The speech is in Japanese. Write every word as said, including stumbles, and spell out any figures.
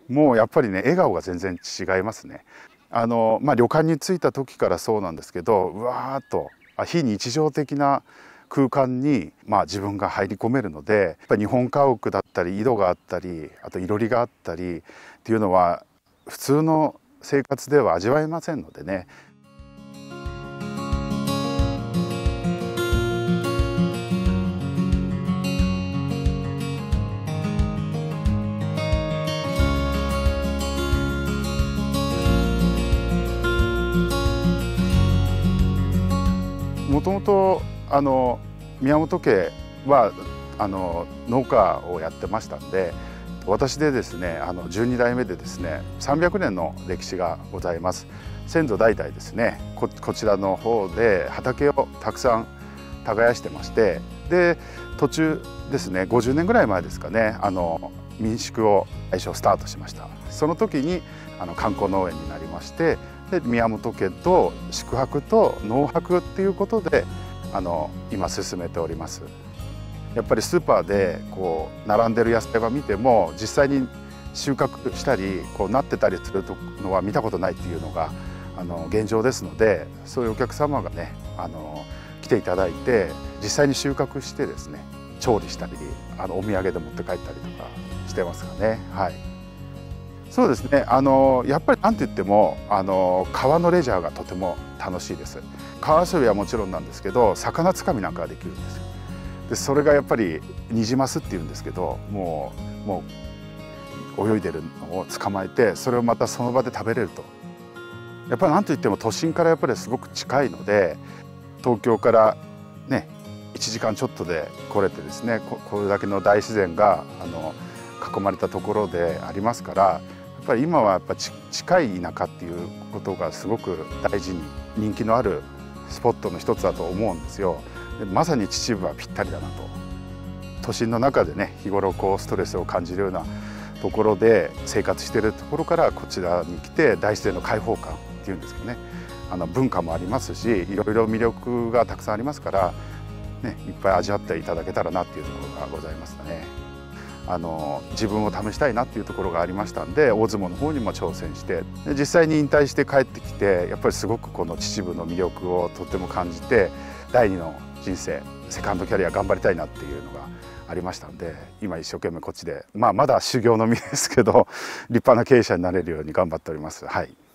もうやっぱりね、笑顔が全然違いますね。あの、まあ、旅館に着いた時からそうなんですけど、うわーっと非日常的な空間に、まあ、自分が入り込めるので、やっぱり日本家屋だったり井戸があったり、あといろりがあったりっていうのは普通の生活では味わえませんのでね。もともとあの宮本家はあの農家をやってましたんで、私でですね、あのじゅうにだいめでですね、さんびゃくねんの歴史がございます。先祖代々ですね、こ、こちらの方で畑をたくさん耕してまして、で途中ですね、ごじゅうねんぐらい前ですかね、あの民宿を最初スタートしました。その時にあの観光農園になりまして、で宮本家と宿泊と農泊っていうことであの今進めております。やっぱりスーパーでこう並んでる野菜を見ても、実際に収穫したりこうなってたりするのは見たことないっていうのがあの現状ですので、そういうお客様がね、あの来ていただいて実際に収穫してですね、調理したりあのお土産で持って帰ったりとかしてますかね。はい。そうですね、あのやっぱりなんて言ってもあの川のレジャーがとても楽しいです。川遊びはもちろんなんですけど、魚つかみなんかができるんですよ。でそれがやっぱりニジマスっていうんですけど、もうもう泳いでるのを捕まえて、それをまたその場で食べれると。やっぱりなんと言っても都心からやっぱりすごく近いので、東京からねいちじかんちょっとで来れてですね、ここれだけの大自然があの囲まれたところでありますから、やっぱり今はやっぱち近い田舎っていうことがすごく大事に人気のあるスポットの一つだと思うんですよ。でまさに秩父はぴったりだなと。都心の中でね、日頃こうストレスを感じるようなところで生活しているところからこちらに来て、大自然の開放感っていうんですかね、あの文化もありますし、いろいろ魅力がたくさんありますから、ね、いっぱい味わっていただけたらなっていうところがございますね。あの自分を試したいなっていうところがありましたんで、大相撲の方にも挑戦して、で実際に引退して帰ってきて、やっぱりすごくこの秩父の魅力をとっても感じて、第二の人生セカンドキャリア頑張りたいなっていうのがありましたんで、今一生懸命こっちで、まあまだ修行の身ですけど立派な経営者になれるように頑張っております。はい。